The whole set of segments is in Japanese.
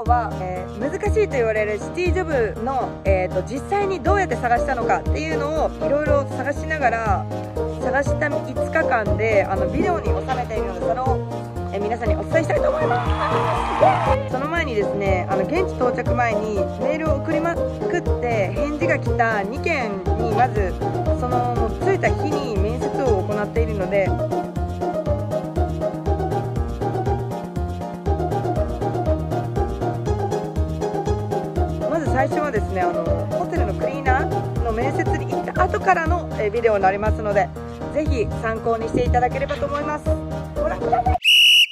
日は、難しいと言われるシティジョブの、実際にどうやって探したのかっていうのをいろいろ探しながら、探した5日間でビデオに収めているので、それを、皆さんにお伝えしたいと思います。その前にですね、現地到着前にメールを送りまくって返事が来た2件にまずその着いた日に面接を行っているので、まず最初はですね、ホテルのクリーナーの面接に行った後からのビデオになりますので、ぜひ参考にしていただければと思います。ご覧ください。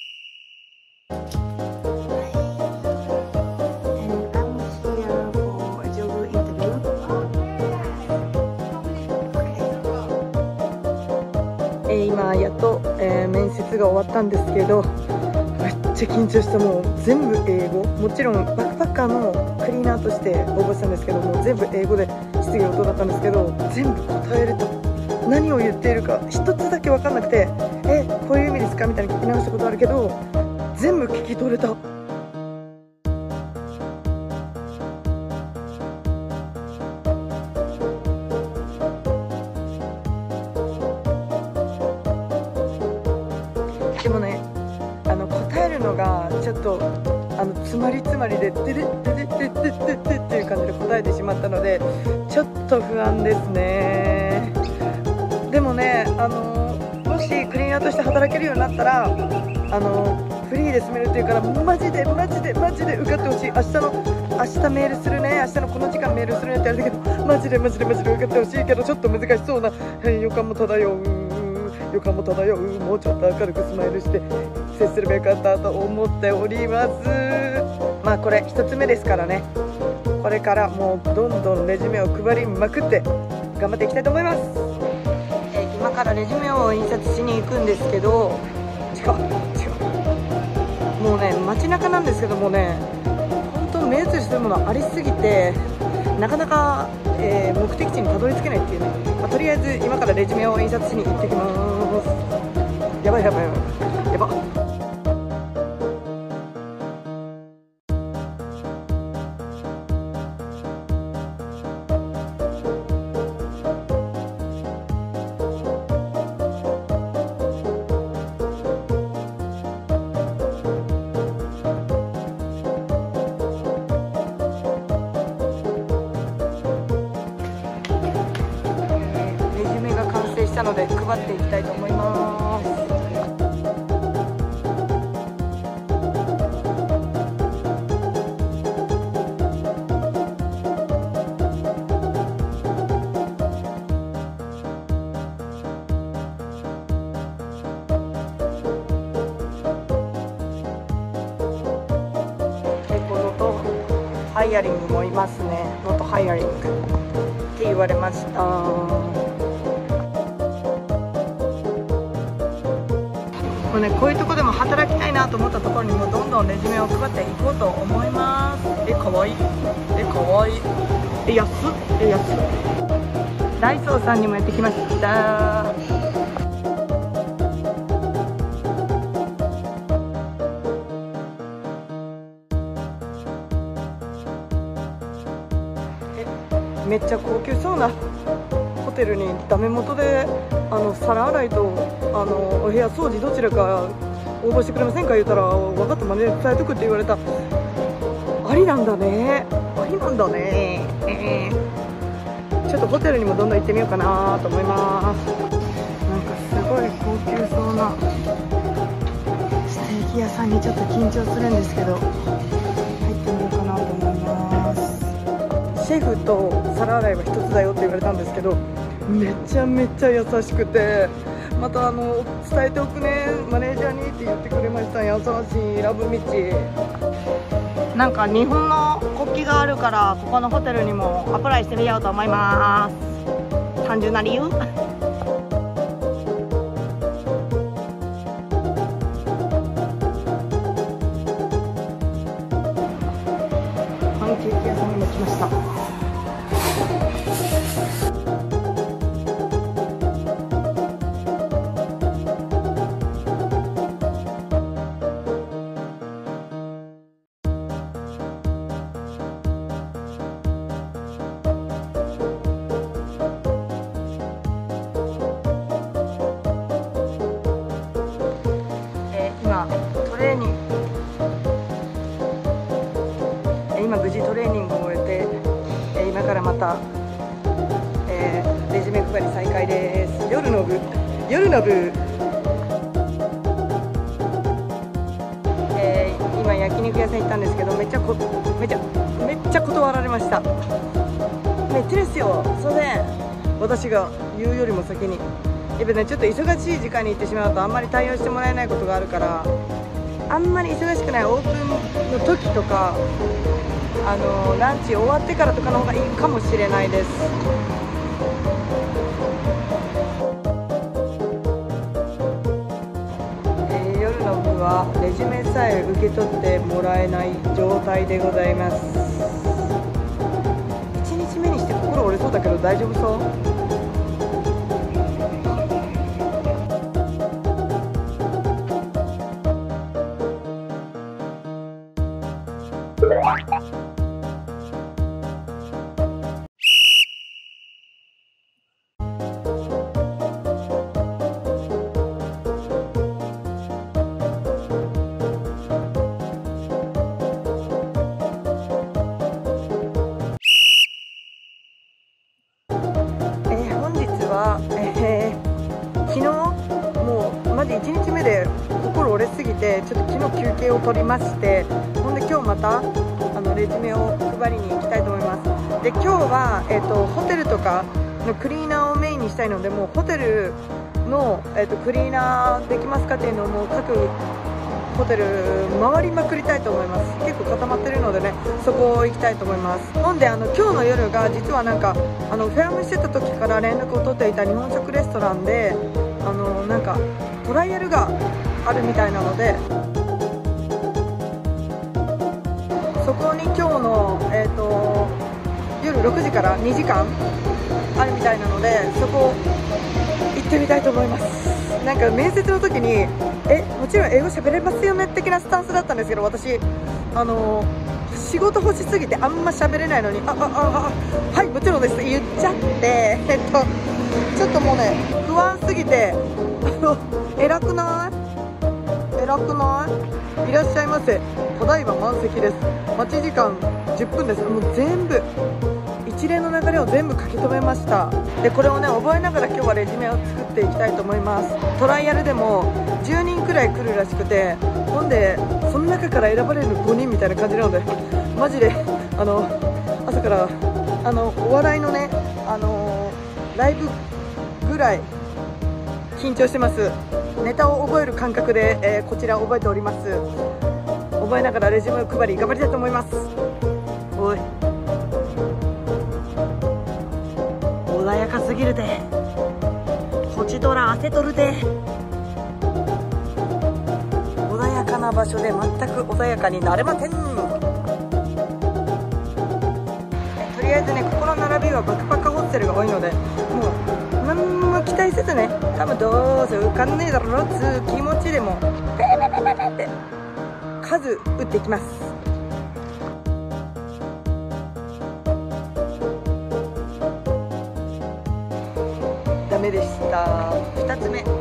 今やっと、面接が終わったんですけど、めっちゃ緊張した。もう全部英語、もちろんバックパッカーのクリーナーとして応募したんですけども、全部英語で質疑応答だったんですけど、全部答えると何を言っているか一つだけ分かんなくて、こういう意味ですかみたいに聞き直したことあるけど、全部聞き取れた。でもね、答えるのがちょっと詰まりでデデデデデデデっていう感じで答えてしまったので、ちょっと不安ですね。でもね、もしクリーナーとして働けるようになったら、フリーで住めるっていうから、マジで受かってほしい。明日メールするね、明日のこの時間メールするねってあれだけど、マジで受かってほしいけど、ちょっと難しそうな予感も漂う。もうちょっと明るくスマイルして接すればよかったと思っております。まあこれ1つ目ですからね、これからもうどんどんレジュメを配りまくって頑張っていきたいと思います。今からレジュメを印刷しに行くんですけど、違うもうね、街中なんですけどもね、本当目移りするものありすぎて、なかなか、目的地にたどり着けないっていうね。とりあえず今からレジュメを印刷しに行ってきます。やばい。したので配っていきたいと思います。ノートハイアリングもいますね。ノートハイアリングって言われました。もうね、こういうとこでも働きたいなと思ったところにもどんどんレジュメを配っていこうと思います。かわいい。安っ。ダイソーさんにもやってきました。めっちゃ高級そうなホテルにダメ元で皿洗いとお部屋掃除どちらか応募してくれませんか言うたら、分かった、まね伝えとくって言われた。ありなんだね。ちょっとホテルにもどんどん行ってみようかなと思います。なんかすごい高級そうなステーキ屋さんにちょっと緊張するんですけど、入ってみようかなと思います。シェフと皿洗いは一つだよって言われたんですけど、めちゃめちゃ優しくて、また伝えておくね、マネージャーにって言ってくれました。優しいラブミチ。なんか日本の国旗があるから、ここのホテルにもアプライしてみようと思います。単純な理由。パンケーキ屋さんにも来ました。 今無事トレーニングを終えて、今からまた、レジュメ配り再開です。夜の部、今焼肉屋さん行ったんですけど、めっちゃ断られました。めっちゃですよ、すいません、私が言うよりも先に。やっぱね、ちょっと忙しい時間に行ってしまうとあんまり対応してもらえないことがあるから、あんまり忙しくないオープンの時とか、ランチ終わってからとかの方がいいかもしれないです。夜の部はレジュメさえ受け取ってもらえない状態でございます。1日目にして心折れそうだけど大丈夫そう？本日は、昨日もうマジ1日目で心折れすぎて、ちょっと昨日休憩を取りまして、ほんで今日またレジュメを配りに行きたいと思います。で今日は、ホテルとかのクリーナーをメインにしたいので、もうホテルの、クリーナーできますかっていうのをもう各ホテル回りまくりたいと思います。結構固まってるのでね、そこ行きたいと思います。ほんで今日の夜が実はなんかフェアムしてた時から連絡を取っていた日本食レストランでなんかトライアルがあるみたいなので、そこに今日の、夜6時から2時間あるみたいなので、そこ行ってみたいと思います。なんか面接の時にもちろん英語喋れますよね的なスタンスだったんですけど、私仕事欲しすぎてあんま喋れないのにはいもちろんです言っちゃってちょっともうね不安すぎて偉くないいらっしゃいませ、ただいま満席です、待ち時間10分です。もう全部一連の流れを全部書き留めました。でこれをね覚えながら今日はレジュメを作っていきたいと思います。トライアルでも10人くらい来るらしくて、ほんでその中から選ばれる5人みたいな感じなので、マジで朝からお笑いのねライブぐらい緊張してます。ネタを覚える感覚で、こちらを覚えております。覚えながらレジュメを配り頑張りたいと思います。おい穏やかすぎるで、星空汗とるで。穏やかな場所で全く穏やかになれません。とりあえずね、ここの並びはバックパッカーホステルが多いので、もう何も期待せずね、多分どうせ浮かんねえだろうつう気持ちでもペペペペペって数打っていきます。ダメでした。2つ目、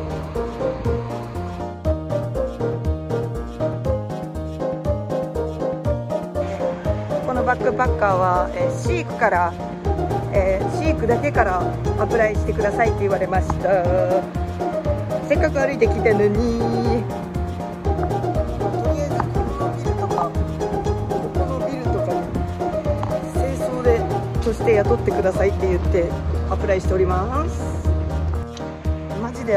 このバックパッカーは、シークから、シークだけからアプライしてくださいって言われました。せっかく歩いてきたのに。とりあえずこのビルとかここのビルとかに清掃でとして雇ってくださいって言ってアプライしております。マジで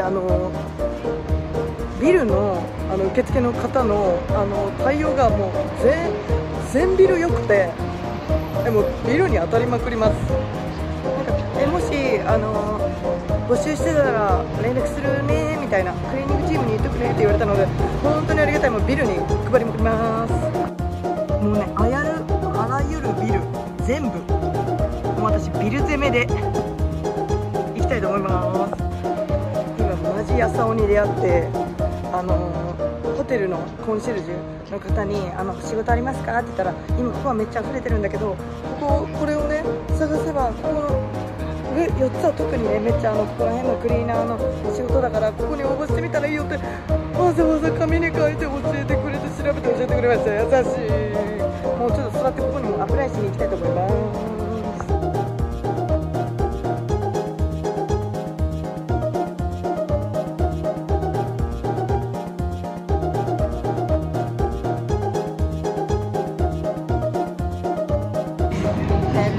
ビルの受付の方の対応がもう全ビル良くて、もうビルに当たりまくります。なんかもし募集してたら連絡するねみたいな、クリーニングチームに言っとくねって言われたので、本当にありがたい。もうビルに配りまくります。もうね、あらゆるビル全部もう私ビル攻めで行きたいと思います。今マジ安尾に出会って、ホテルのコンシェルジュの方に仕事ありますかって言ったら、今ここはめっちゃ溢れてるんだけど、これをね探せばここの上4つは特にねめっちゃここら辺のクリーナーの仕事だから、ここに応募してみたらいいよってわざわざ紙に書いて教えてくれて、調べて教えてくれました。優しい。もうちょっと座ってここにも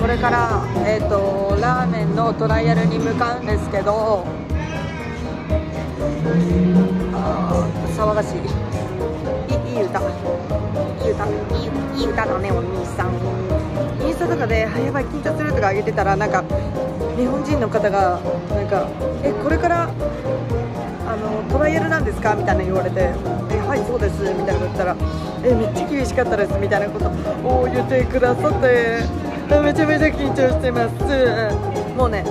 これから、ラーメンのトライアルに向かうんですけど、騒がしい。いい歌だねお兄さん。インスタとかでやばい緊張するとか上げてたら、なんか日本人の方がなんかこれからトライアルなんですかみたいな言われて、はいそうですみたいなこと言ったら、めっちゃ厳しかったですみたいなことを言ってくださって、めちゃめちゃ緊張してます。もうね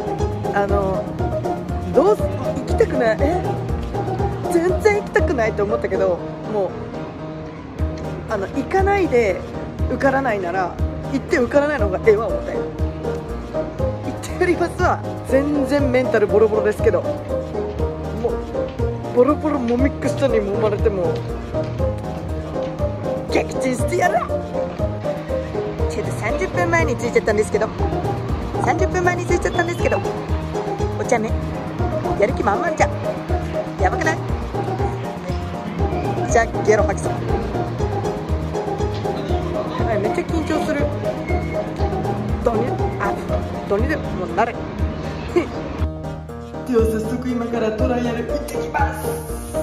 どう行きたくない、全然行きたくないと思ったけど、もう行かないで受からないなら行って受からないのがええわ思って、行ってやりますわ。全然メンタルボロボロですけど、もうボロボロもみくしたにもまれても撃沈してやる。ちょっと30分前に着いちゃったんですけど、お茶目やる気満々じゃん。やばくない？じゃあゲロ吐きそう。めっちゃ緊張する。どにでもなれ。では早速今からトライアル行ってきます。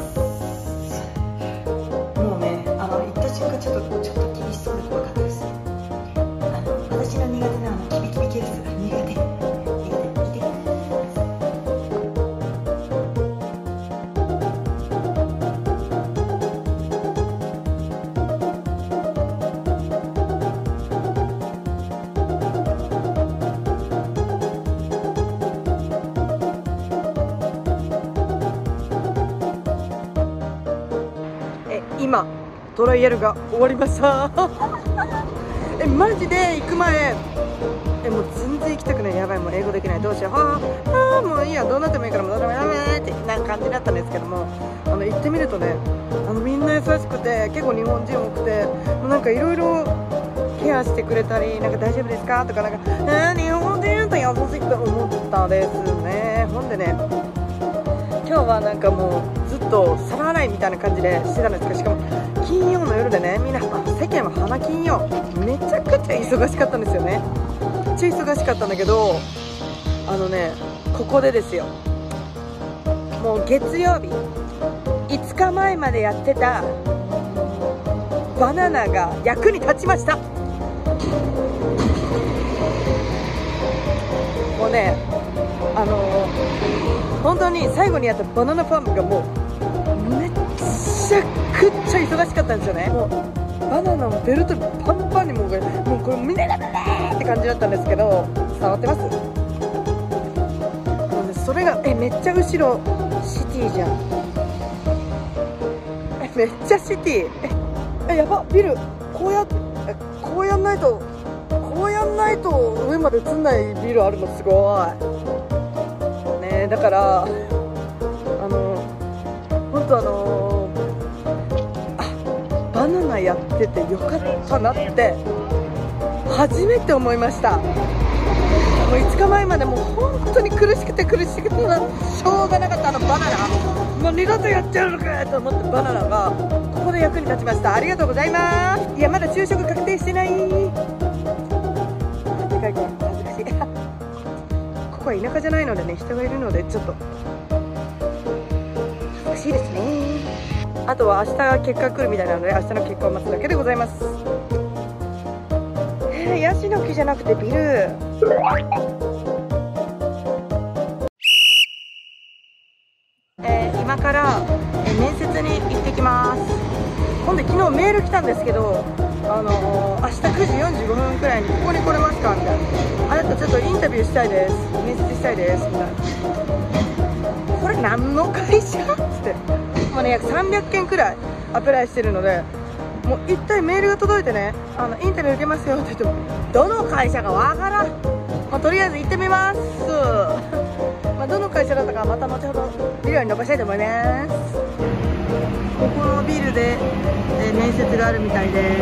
もうね行った瞬間ちょっと厳しそうで怖かったです。私の苦手なキビキビ系です。苦手。今トライアルが終わりましたマジで行く前もう全然行きたくない、やばいもう英語できない、どうしよう、もういいや、どうなってもいいからもうどうでもやめってなんか感じだったんですけども、行ってみるとねみんな優しくて、結構日本人多くて、もうなんかいろいろケアしてくれたり、なんか大丈夫ですかとか、なんか日本人と優しく思ったですね。ほんでね今日はなんかもうずっと皿洗いみたいな感じでしてたんですけど、しかも金曜の夜でね、みんな世間は花金曜めちゃくちゃ忙しかったんですよね。めっちゃ忙しかったんだけど、ここでですよ、もう月曜日5日前までやってたバナナが役に立ちました。もうね本当に最後にやったバナナファームがもうめちゃくちゃ忙しかったんですよね。もうバナナのベルトパンパンにもうこれ見れなくねって感じだったんですけど、伝わってます？それがめっちゃ後ろシティじゃん。めっちゃシティ。やば、ビルこうやんないと上まで映んないビルあるのすごいね。だから本当バナナやっててよかったなって初めて思いました。もう5日前までもう本当に苦しくてしょうがなかったバナナ、もう二度とやっちゃうのかと思ってバナナがここで役に立ちました。ありがとうございます。いやまだ就職確定してない。でかい声恥ずかしいここは田舎じゃないのでね、人がいるのでちょっと恥ずかしいですね。あとは明日結果来るみたいなので、明日の結果を待つだけでございます。ヤシの木じゃなくてビル。今から面接に行ってきます。ほんで昨日メール来たんですけど、明日9時45分くらいにここに来れますかみたいな。あなたちょっとインタビューしたいです、面接したいですみたいな。これ何の会社っつって、もうね約300件くらいアプライしてるので、もう一体メールが届いてね、インタビュー受けますよって言ってもどの会社かわからん。とりあえず行ってみます。どの会社だったかまた後ほどビデオに残したいと思います。ここのビルで、面接があるみたいです。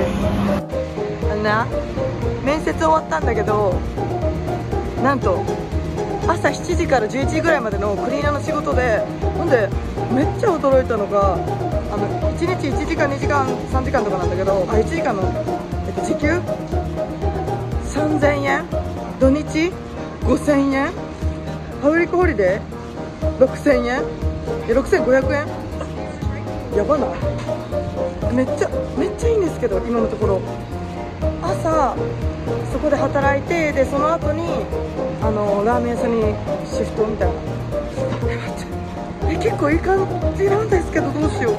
面接終わったんだけど、なんと朝7時から11時ぐらいまでのクリーナーの仕事で、ほんでめっちゃ驚いたのが1日1時間2時間3時間とかなんだけど、1時間の、時給3000円土日5000円、パブリックホリデー6000円、6500円、やばない？めっちゃいいんですけど、今のところ朝そこで働いて、でその後にラーメン屋さんにシフトみたいな。結構いい感じなんですけど、どうしよう。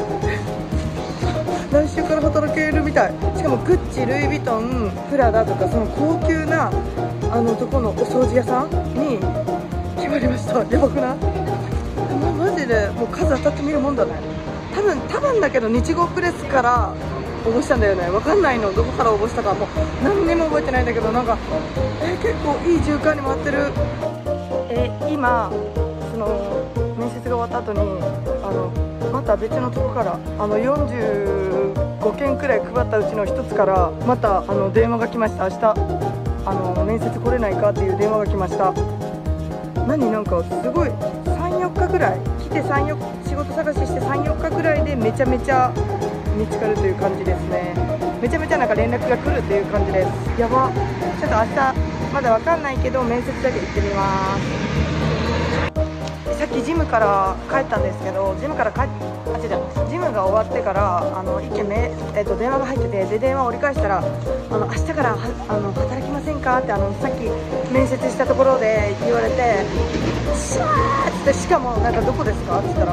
来週から働けるみたい。しかもグッチ、ルイ・ヴィトン、プラダとか、その高級なとこのお掃除屋さんに決まりました。やばくない？マジでもう数当たってみるもんだね。多分だけど日号プレスから応募したんだよね。わかんないの、どこから応募したかもう何にも覚えてないんだけど、なんか結構いい循環に回ってる。今その面接が終わった後にまた別のとこから45件くらい配ったうちの1つからまた電話が来ました。明日面接来れないかっていう電話が来ました。なんかすごい3、4日くらい来て、仕事探しして3、4日くらいでめちゃめちゃ見つかるという感じですね。めちゃめちゃなんか連絡が来るっていう感じです。やば。ちょっと明日まだわかんないけど面接だけ行ってみます。さっきジムから帰ったんですけど、ジムが終わってから1件電話が入ってて、で電話を折り返したら明日から働きませんかってさっき面接したところで言われて、シャーって、しかもなんかどこですかって言ったら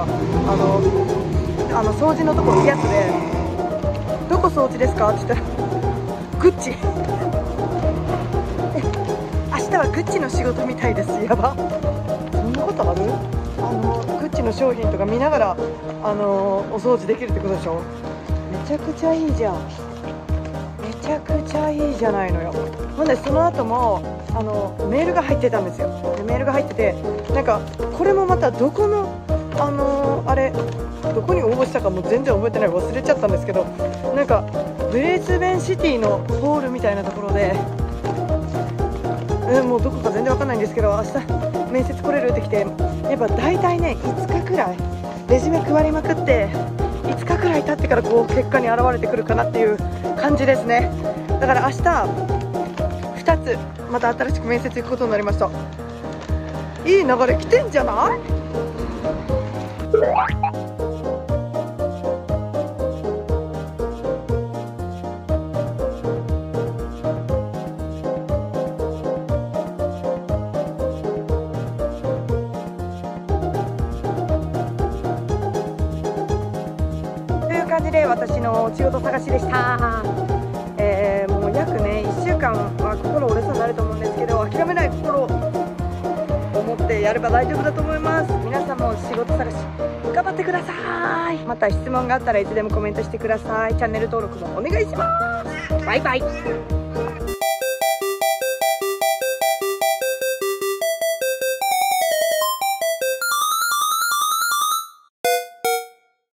掃除のとこいいやつで、どこ掃除ですかって言ったらグッチ明日はグッチの仕事みたいです。やば。そんなことある？グッチの商品とか見ながらお掃除できるってことでしょ。めちゃくちゃいいじゃん。めちゃくちゃいいじゃないのよ。ほんでその後もメールが入ってたんですよ。でメールが入ってて、なんかこれもまたどこのどこに応募したかも全然覚えてない、忘れちゃったんですけど、なんかブレイスベンシティのホールみたいなところで、もうどこか全然わかんないんですけど、明日面接来れるって来て、やっぱ大体ね5日くらいレジュメ配りまくって、5日くらい経ってからこう結果に現れてくるかなっていう感じですね。だから明日2つまた新しく面接行くことになりました。いい流れ来てんじゃない？感じで私の仕事探しでした。もう約ね1週間は心折れそうになると思うんですけど、諦めない心を持ってやれば大丈夫だと思います。皆さんも仕事探し頑張ってください。また質問があったらいつでもコメントしてください。チャンネル登録もお願いします。バイバイ。